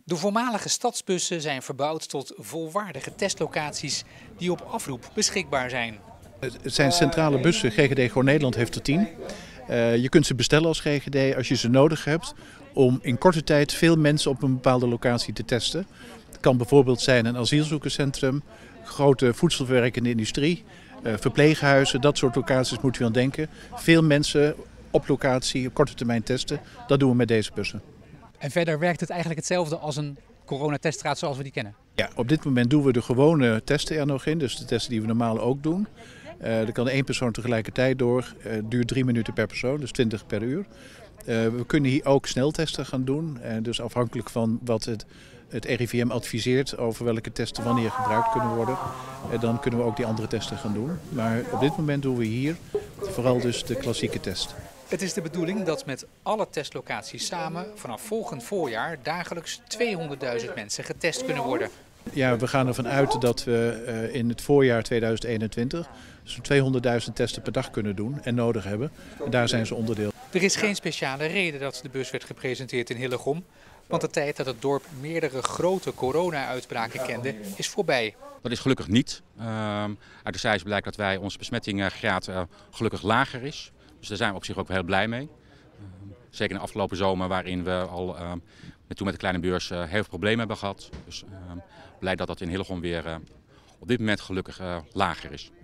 De voormalige stadsbussen zijn verbouwd tot volwaardige testlocaties die op afroep beschikbaar zijn. Het zijn centrale bussen, GGD Gewoon Nederland heeft er 10. Je kunt ze bestellen als GGD als je ze nodig hebt om in korte tijd veel mensen op een bepaalde locatie te testen. Het kan bijvoorbeeld zijn een asielzoekerscentrum, grote voedselverwerkende industrie, verpleeghuizen, dat soort locaties moet u aan denken. Veel mensen op locatie op korte termijn testen, dat doen we met deze bussen. En verder werkt het eigenlijk hetzelfde als een coronateststraat zoals we die kennen? Ja, op dit moment doen we de gewone testen er nog in, dus de testen die we normaal ook doen. Er kan 1 persoon tegelijkertijd door, duurt 3 minuten per persoon, dus 20 per uur. We kunnen hier ook sneltesten gaan doen, dus afhankelijk van wat het RIVM adviseert over welke testen wanneer gebruikt kunnen worden. Dan kunnen we ook die andere testen gaan doen. Maar op dit moment doen we hier vooral dus de klassieke test. Het is de bedoeling dat met alle testlocaties samen vanaf volgend voorjaar dagelijks 200.000 mensen getest kunnen worden. Ja, we gaan ervan uit dat we in het voorjaar 2021 zo'n 200.000 testen per dag kunnen doen en nodig hebben. En daar zijn ze onderdeel. Er is geen speciale reden dat de bus werd gepresenteerd in Hillegom, want de tijd dat het dorp meerdere grote corona-uitbraken kende is voorbij. Dat is gelukkig niet. Uit de cijfers blijkt dat onze besmettingsgraad gelukkig lager is. Dus daar zijn we op zich ook heel blij mee. Zeker in de afgelopen zomer waarin we al toen met de kleine beurs heel veel problemen hebben gehad. Dus blij dat dat in Hillegom weer op dit moment gelukkig lager is.